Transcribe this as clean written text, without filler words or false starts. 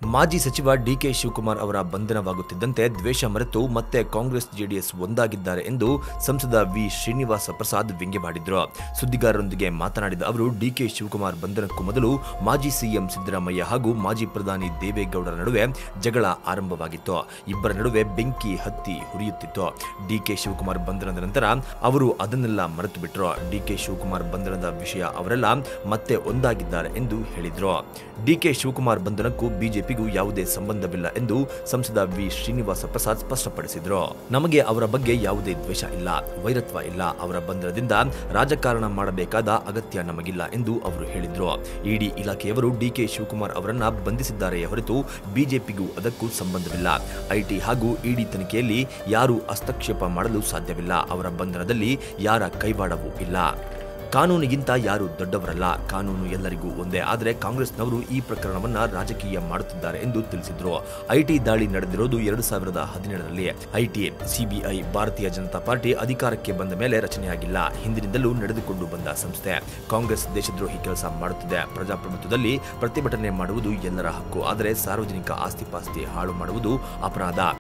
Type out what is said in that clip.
ಮಾಜಿ ಸಚಿವ ಡಿಕೆ ಶಿವಕುಮಾರ್ ಅವರ ಬಂಧನವಾಗುತ್ತಿದ್ದಂತೆ ದ್ವೇಷ ಮರೆತು ಮತ್ತೆ ಕಾಂಗ್ರೆಸ್ ಜೆಡಿಎಸ್ ಒಂದಾಗಿದ್ದಾರೆ ಎಂದು ಸಂಸದ ವಿ ಶ್ರೀನಿವಾಸ ಪ್ರಸಾದ್ ವ್ಯಂಗ್ಯವಾಡಿದ್ರು. ಸುದ್ದಿಗಾರರೊಂದಿಗೆ ಮಾತನಾಡಿದ ಅವರು, ಡಿಕೆ ಶಿವಕುಮಾರ್ ಬಂಧನಕ್ಕೂ ಮೊದಲು ಮಾಜಿ ಸಿಎಂ ಸಿದ್ದರಾಮಯ್ಯ ಹಾಗೂ ಮಾಜಿ ಪ್ರಧಾನಿ ದೇವೇಗೌಡರ ನಡುವೆ ಜಗಳ ಆರಂಭವಾಗಿತ್ತು. ಇಬ್ಬರ ನಡುವೆ ಬೆಂಕಿ ಹತ್ತಿ ಹುರಿಯುತ್ತಿತ್ತು. ಡಿಕೆ ಶಿವಕುಮಾರ್ ಬಂಧನದ ನಂತರ ಅವರು ಅದನ್ನೆಲ್ಲ ಮರೆತು ಬಿಟ್ರು. ಡಿಕೆ ಶಿವಕುಮಾರ್ ಬಂಧನದ ವಿಷಯ ಅವರೆಲ್ಲ ಮತ್ತೆ ಒಂದಾಗಿದ್ದಾರೆ ಎಂದು ಹೇಳಿದ್ರು. ಡಿಕೆ ಶಿವಕುಮಾರ್ ಬಂಧನಕ್ಕೂ ಬಿಜೆಪಿಗೂ ಯಾವುದೇ ಸಂಬಂಧವಿಲ್ಲ ಎಂದು ಸಂಸದ ವಿ ಶ್ರೀನಿವಾಸ ಪ್ರಸಾದ್ ಸ್ಪಷ್ಟಪಡಿಸಿದ್ರು. ನಮಗೆ ಅವರ ಬಗ್ಗೆ ಯಾವುದೇ ದ್ವೇಷ ಇಲ್ಲ, ವೈರತ್ವ ಇಲ್ಲ. ಅವರ ಬಂಧನದಿಂದ ರಾಜಕಾರಣ ಮಾಡಬೇಕಾದ ಅಗತ್ಯ ನಮಗಿಲ್ಲ ಎಂದು ಅವರು ಹೇಳಿದ್ರು. ಇಡಿ ಇಲಾಖೆಯವರು ಡಿಕೆ ಶಿವಕುಮಾರ್ ಅವರನ್ನ ಬಂಧಿಸಿದ್ದಾರೆಯೇ ಹೊರತು ಬಿಜೆಪಿಗೂ ಅದಕ್ಕೂ ಸಂಬಂಧವಿಲ್ಲ. ಐಟಿ ಹಾಗೂ ಇಡಿ ತನಿಖೆಯಲ್ಲಿ ಯಾರೂ ಹಸ್ತಕ್ಷೇಪ ಮಾಡಲು ಸಾಧ್ಯವಿಲ್ಲ. ಅವರ ಬಂಧನದಲ್ಲಿ ಯಾರ ಕೈವಾಡವೂ ಇಲ್ಲ. ಕಾನೂನಿಗಿಂತ ಯಾರು ದೊಡ್ಡವರಲ್ಲ. ಕಾನೂನು ಎಲ್ಲರಿಗೂ ಒಂದೇ. ಆದರೆ ಕಾಂಗ್ರೆಸ್ನವರು ಈ ಪ್ರಕರಣವನ್ನ ರಾಜಕೀಯ ಮಾಡುತ್ತಿದ್ದಾರೆ ಎಂದು ತಿಳಿಸಿದ್ರು. ಐಟಿ ದಾಳಿ ನಡೆದಿರೋದು 2017ರಲ್ಲಿ. ಐಟಿ, ಸಿಬಿಐ, ಭಾರತೀಯ ಜನತಾ ಪಾರ್ಟಿ ಅಧಿಕಾರಕ್ಕೆ ಬಂದ ಮೇಲೆ ರಚನೆಯಾಗಿಲ್ಲ. ಹಿಂದಿನಿಂದಲೂ ನಡೆದುಕೊಂಡು ಬಂದ ಸಂಸ್ಥೆ. ಕಾಂಗ್ರೆಸ್ ದೇಶದ್ರೋಹಿ ಕೆಲಸ ಮಾಡುತ್ತಿದೆ. ಪ್ರಜಾಪ್ರಭುತ್ವದಲ್ಲಿ ಪ್ರತಿಭಟನೆ ಮಾಡುವುದು ಎಲ್ಲರ ಹಕ್ಕು. ಆದರೆ ಸಾರ್ವಜನಿಕ ಆಸ್ತಿಪಾಸ್ತಿ ಹಾಳು ಮಾಡುವುದು ಅಪರಾಧ.